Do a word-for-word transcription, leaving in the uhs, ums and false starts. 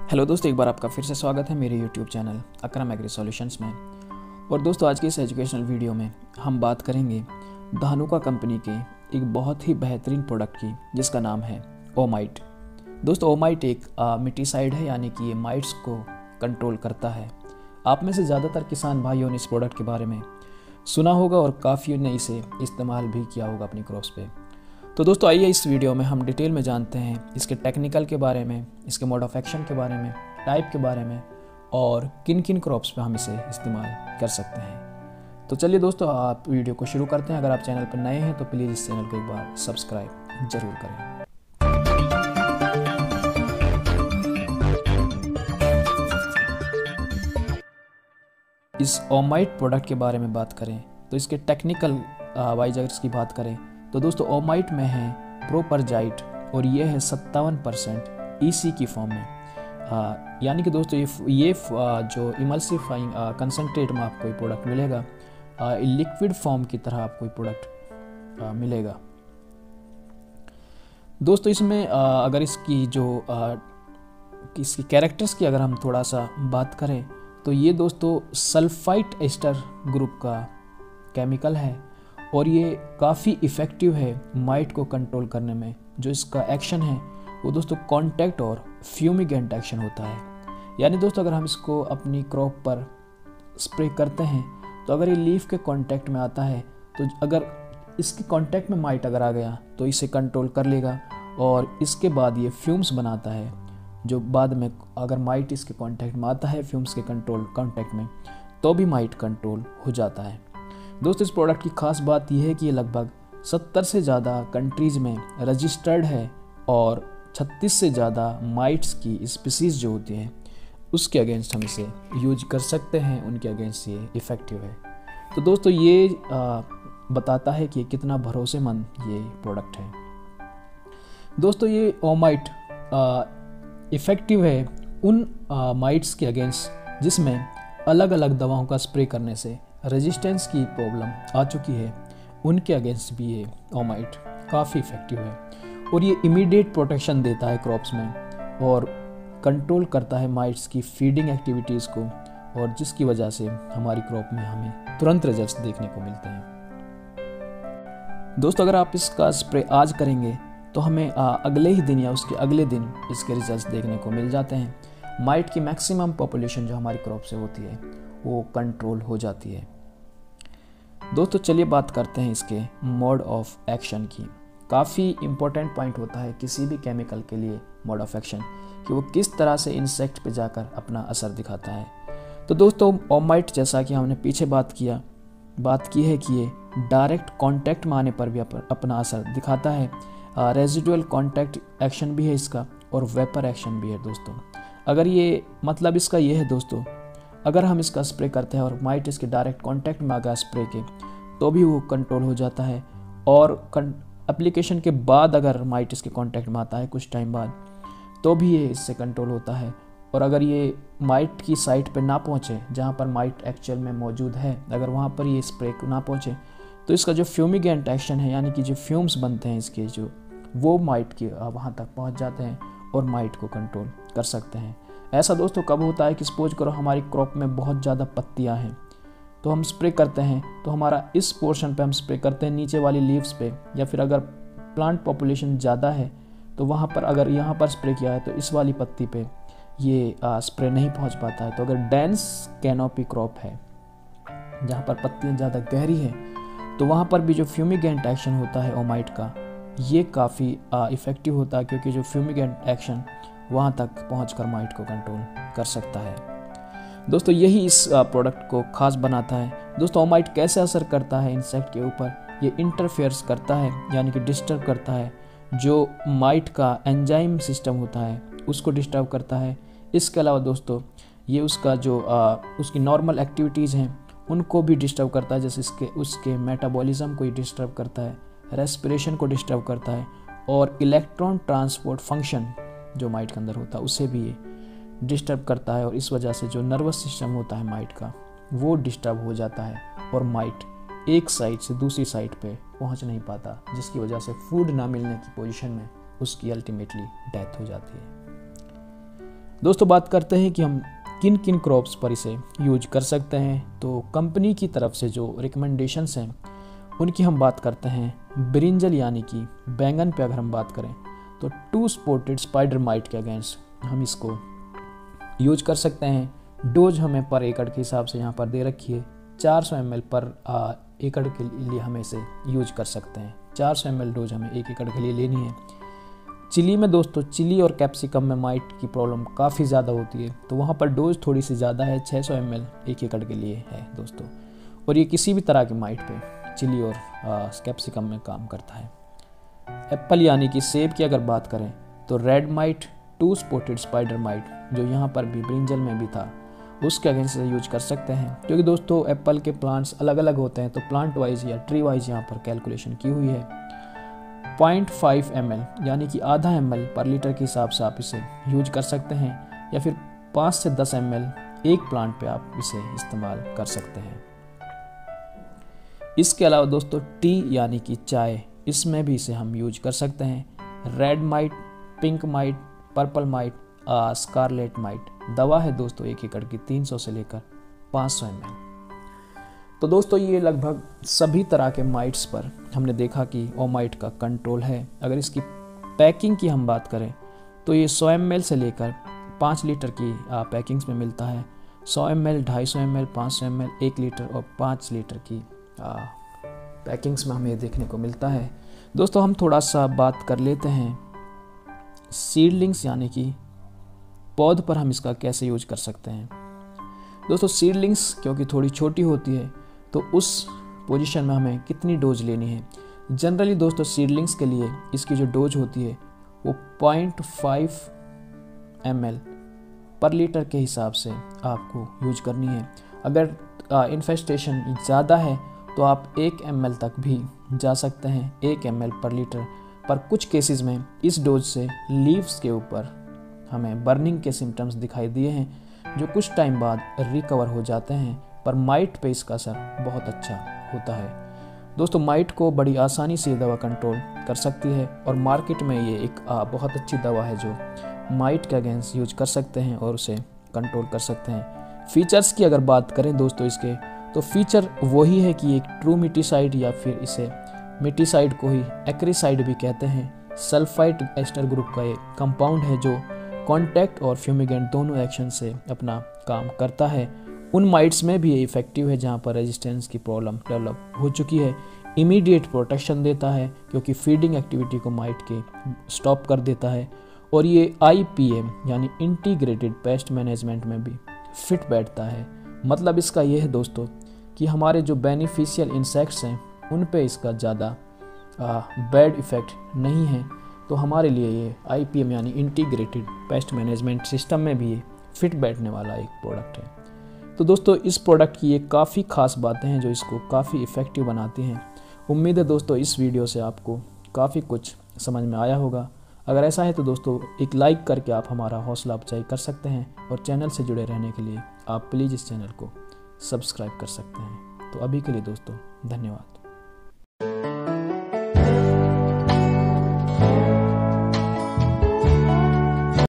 Hello दोस्तों, एक बार आपका फिर से स्वागत है मेरे YouTube channel Akram agri solutions में। और दोस्तों, आज की इस एजुकेशनल वीडियो में हम बात करेंगे धानुका कंपनी के एक बहुत ही बेहतरीन प्रोडक्ट की, जिसका नाम है ओमाइट। दोस्तों, ओमाइट एक मिटीसाइड है, यानी कि ये माइट्स को कंट्रोल करता है। आप में से ज़्यादातर किसान भाइयों ने इस प्रोडक्ट के बारे में सुना होगा और काफ़ी ने इसे इस्तेमाल भी किया होगा अपनी क्रॉप्स पे। तो दोस्तों, आइए इस वीडियो में हम डिटेल में जानते हैं इसके टेक्निकल के बारे में, इसके मोड ऑफ एक्शन के बारे में, टाइप के बारे में और किन किन क्रॉप्स पे हम इसे इस्तेमाल कर सकते हैं। तो चलिए दोस्तों, आप वीडियो को शुरू करते हैं। अगर आप चैनल पर नए हैं तो प्लीज़ इस चैनल को एक बार सब्सक्राइब जरूर करें। इस ओमाइट प्रोडक्ट के बारे में बात करें तो इसके टेक्निकल वाइज अगर इसकी बात करें तो दोस्तों, ओमाइट में है प्रोपरजाइट और ये है सत्तावन परसेंट ईसी की फॉर्म में। आ, यानी कि दोस्तों, ये ये आ, जो इमल्सिफाइंग कंसनट्रेट में आपको ये प्रोडक्ट मिलेगा, लिक्विड फॉर्म की तरह आपको ये प्रोडक्ट मिलेगा। दोस्तों, इसमें आ, अगर इसकी जो आ, इसकी कैरेक्टर्स की अगर हम थोड़ा सा बात करें तो ये दोस्तों सल्फाइट एस्टर ग्रुप का केमिकल है और ये काफ़ी इफ़ेक्टिव है माइट को कंट्रोल करने में। जो इसका एक्शन है वो दोस्तों कांटेक्ट और फ्यूमिगेंट एक्शन होता है। यानी दोस्तों, अगर हम इसको अपनी क्रॉप पर स्प्रे करते हैं तो अगर ये लीफ के कांटेक्ट में आता है तो अगर इसके कांटेक्ट में माइट अगर आ गया तो इसे कंट्रोल कर लेगा और इसके बाद ये फ्यूम्स बनाता है, जो बाद में अगर माइट इसके कांटेक्ट में आता है फ्यूम्स के कंट्रोल कांटेक्ट में, तो भी माइट कंट्रोल हो जाता है। दोस्तों, इस प्रोडक्ट की खास बात यह है कि ये लगभग सत्तर से ज़्यादा कंट्रीज़ में रजिस्टर्ड है और छत्तीस से ज़्यादा माइट्स की स्पीसीज़ जो होती हैं उसके अगेंस्ट हम इसे यूज कर सकते हैं, उनके अगेंस्ट ये इफ़ेक्टिव है। तो दोस्तों, ये आ, बताता है कि कितना भरोसेमंद ये प्रोडक्ट है। दोस्तों, ये ओमाइट इफ़ेक्टिव है उन माइट्स के अगेंस्ट जिसमें अलग अलग दवाओं का स्प्रे करने से रेजिस्टेंस की प्रॉब्लम आ चुकी है, उनके अगेंस्ट भी ये ओमाइट काफ़ी इफ़ेक्टिव है और ये इमीडिएट प्रोटेक्शन देता है क्रॉप्स में और कंट्रोल करता है माइट्स की फीडिंग एक्टिविटीज़ को, और जिसकी वजह से हमारी क्रॉप में हमें तुरंत रिजल्ट्स देखने को मिलते हैं। दोस्तों, अगर आप इसका स्प्रे आज करेंगे तो हमें आ, अगले ही दिन या उसके अगले दिन इसके रिजल्ट्स देखने को मिल जाते हैं। माइट की मैक्सिमम पॉपुलेशन जो हमारी क्रॉप से होती है वो कंट्रोल हो जाती है। दोस्तों, चलिए बात करते हैं इसके मोड ऑफ एक्शन की। काफ़ी इम्पोर्टेंट पॉइंट होता है किसी भी केमिकल के लिए मोड ऑफ एक्शन, कि वो किस तरह से इंसेक्ट पे जाकर अपना असर दिखाता है। तो दोस्तों, ओमाइट जैसा कि हमने पीछे बात किया बात की है कि ये डायरेक्ट कांटेक्ट में आने पर भी अपना असर दिखाता है। रेजिडुअल कांटेक्ट एक्शन भी है इसका और वेपर एक्शन भी है। दोस्तों, अगर ये मतलब इसका ये है दोस्तों, अगर हम इसका स्प्रे करते हैं और माइट इसके डायरेक्ट कांटेक्ट में आ गया स्प्रे के, तो भी वो कंट्रोल हो जाता है। और एप्लीकेशन के बाद अगर माइट इसके कांटेक्ट में आता है कुछ टाइम बाद, तो भी ये इससे कंट्रोल होता है। और अगर ये माइट की साइट पे ना पहुँचे जहाँ पर माइट एक्चुअल में मौजूद है, अगर वहाँ पर ये स्प्रे ना पहुँचे, तो इसका जो फ्यूमिगेंट एक्शन है, यानी कि जो फ्यूम्स बनते हैं इसके, जो वो माइट के वहाँ तक पहुँच जाते हैं और माइट को कंट्रोल कर सकते हैं। ऐसा दोस्तों कब होता है कि सपोज करो हमारी क्रॉप में बहुत ज़्यादा पत्तियां हैं, तो हम स्प्रे करते हैं, तो हमारा इस पोर्शन पे हम स्प्रे करते हैं नीचे वाली लीव्स पे, या फिर अगर प्लांट पॉपुलेशन ज़्यादा है तो वहाँ पर अगर यहाँ पर स्प्रे किया है तो इस वाली पत्ती पे ये आ, स्प्रे नहीं पहुँच पाता है। तो अगर डेंस कैनोपी क्रॉप है जहाँ पर पत्तियाँ ज़्यादा गहरी हैं, तो वहाँ पर भी जो फ्यूमिगेंट एक्शन होता है ओमाइट का, ये काफ़ी इफ़ेक्टिव होता है, क्योंकि जो फ्यूमिगेंट एक्शन वहाँ तक पहुँचकर माइट को कंट्रोल कर सकता है। दोस्तों, यही इस प्रोडक्ट को खास बनाता है। दोस्तों, ओमाइट कैसे असर करता है इंसेक्ट के ऊपर? ये इंटरफेयर्स करता है, यानी कि डिस्टर्ब करता है जो माइट का एंजाइम सिस्टम होता है, उसको डिस्टर्ब करता है। इसके अलावा दोस्तों, ये उसका जो आ, उसकी नॉर्मल एक्टिविटीज़ हैं उनको भी डिस्टर्ब करता है, जैसे इसके उसके मेटाबॉलिज्म को डिस्टर्ब करता है, रेस्पिरेशन को डिस्टर्ब करता है, और इलेक्ट्रॉन ट्रांसपोर्ट फंक्शन जो माइट के अंदर होता है उसे भी ये डिस्टर्ब करता है। और इस वजह से जो नर्वस सिस्टम होता है माइट का, वो डिस्टर्ब हो जाता है और माइट एक साइड से दूसरी साइड पे पहुंच नहीं पाता, जिसकी वजह से फूड ना मिलने की पोजीशन में उसकी अल्टीमेटली डेथ हो जाती है। दोस्तों बात करते हैं कि हम किन किन क्रॉप्स पर इसे यूज कर सकते हैं। तो कंपनी की तरफ से जो रिकमेंडेशंस हैं उनकी हम बात करते हैं। ब्रिंजल यानी कि बैंगन पे अगर हम बात करें तो टू स्पॉटेड स्पाइडर माइट के अगेंस्ट हम इसको यूज कर सकते हैं। डोज हमें पर एकड़ के हिसाब से यहाँ पर दे रखी है, चार सौ एम एल पर आ, एकड़ के लिए हम इसे यूज कर सकते हैं। चार सौ एम एल डोज हमें एक एकड़ के लिए लेनी है। चिली में दोस्तों, चिली और कैप्सिकम में माइट की प्रॉब्लम काफ़ी ज़्यादा होती है, तो वहाँ पर डोज थोड़ी सी ज़्यादा है, छः सौ एम एल एक एकड़ के लिए है दोस्तों। और ये किसी भी तरह की माइट पे, चिली और कैप्सिकम में काम करता है। एप्पल यानी कि सेब की अगर बात करें तो red mite, two spotted spider mite जो यहाँ पर भी ब्रिंजल में भी था, उसके अगेंस्ट से यूज कर सकते हैं। क्योंकि दोस्तों एप्पल के प्लांट्स अलग अलग होते हैं, तो प्लांट वाइज या ट्री वाइज यहाँ पर कैलकुलेशन की हुई है। पॉइंट फाइव एम एल यानी कि आधा एम एल पर लीटर के हिसाब से आप इसे यूज कर सकते हैं, या फिर पाँच से दस एम एल एक प्लांट पे आप इसे इस्तेमाल कर सकते हैं। इसके अलावा दोस्तों टी यानी कि चाय, इसमें भी इसे हम यूज कर सकते हैं। Red mite, pink mite, purple mite, scarlet mite दवा है दोस्तों एक एकड़ की तीन सौ से लेकर पाँच सौ एम एल। तो दोस्तों ये लगभग सभी तरह के माइट्स पर हमने देखा कि ओमाइट का कंट्रोल है। अगर इसकी पैकिंग की हम बात करें तो ये सौ एम एल से लेकर पाँच लीटर की पैकिंग्स में मिलता है। सौ एम एल, ढाई सौ एम एल, पाँच सौ एम एल, एक लीटर और पाँच लीटर की पैकिंग्स में हमें देखने को मिलता है। दोस्तों हम थोड़ा सा बात कर लेते हैं सीडलिंग्स यानी कि पौध पर हम इसका कैसे यूज कर सकते हैं। दोस्तों सीडलिंग्स क्योंकि थोड़ी छोटी होती है, तो उस पोजीशन में हमें कितनी डोज लेनी है। जनरली दोस्तों सीडलिंग्स के लिए इसकी जो डोज होती है वो पॉइंट फाइव एम एल पर लीटर के हिसाब से आपको यूज करनी है। अगर इन्फेस्टेशन ज़्यादा है तो आप एक एम एल तक भी जा सकते हैं, एक एम एल पर लीटर। पर कुछ केसेस में इस डोज से लीव्स के ऊपर हमें बर्निंग के सिम्टम्स दिखाई दिए हैं, जो कुछ टाइम बाद रिकवर हो जाते हैं, पर माइट पे इसका असर बहुत अच्छा होता है। दोस्तों माइट को बड़ी आसानी से दवा कंट्रोल कर सकती है, और मार्केट में ये एक आ, बहुत अच्छी दवा है जो माइट के अगेंस्ट यूज कर सकते हैं और उसे कंट्रोल कर सकते हैं। फीचर्स की अगर बात करें दोस्तों इसके, तो फीचर वही है कि एक ट्रू मिटीसाइड या फिर इसे मिटीसाइड को ही एक्रीसाइड भी कहते हैं, सल्फाइड एस्टर ग्रुप का एक कंपाउंड है जो कॉन्टैक्ट और फ्यूमिगेंट दोनों एक्शन से अपना काम करता है। उन माइट्स में भी ये इफेक्टिव है जहाँ पर रेजिस्टेंस की प्रॉब्लम डेवलप हो चुकी है। इमीडिएट प्रोटेक्शन देता है क्योंकि फीडिंग एक्टिविटी को माइट के स्टॉप कर देता है, और ये आई पी एम यानी इंटीग्रेटेड पेस्ट मैनेजमेंट में भी फिट बैठता है। मतलब इसका यह है दोस्तों कि हमारे जो बेनिफिशियल इंसेक्ट्स हैं उन पे इसका ज़्यादा बैड इफ़ेक्ट नहीं है, तो हमारे लिए ये आई पी एम यानी इंटीग्रेटेड पेस्ट मैनेजमेंट सिस्टम में भी ये फिट बैठने वाला एक प्रोडक्ट है। तो दोस्तों इस प्रोडक्ट की ये काफ़ी ख़ास बातें हैं जो इसको काफ़ी इफ़ेक्टिव बनाती हैं। उम्मीद है दोस्तों इस वीडियो से आपको काफ़ी कुछ समझ में आया होगा। अगर ऐसा है तो दोस्तों एक लाइक करके आप हमारा हौसला अफजाई कर सकते हैं, और चैनल से जुड़े रहने के लिए आप प्लीज़ इस चैनल को सब्सक्राइब कर सकते हैं। तो अभी के लिए दोस्तों धन्यवाद।